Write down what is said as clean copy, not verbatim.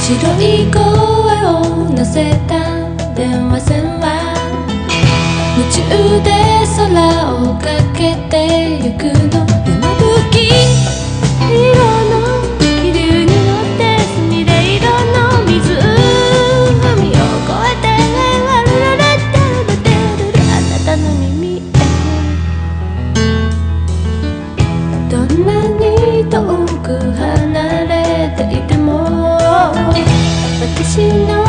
白い声を乗せた電話線は夢中で空をかけてゆくの。山吹き色の気流に乗ってすみれ色の湖を越えてあなたの耳へ。どんなに遠く離れていても私の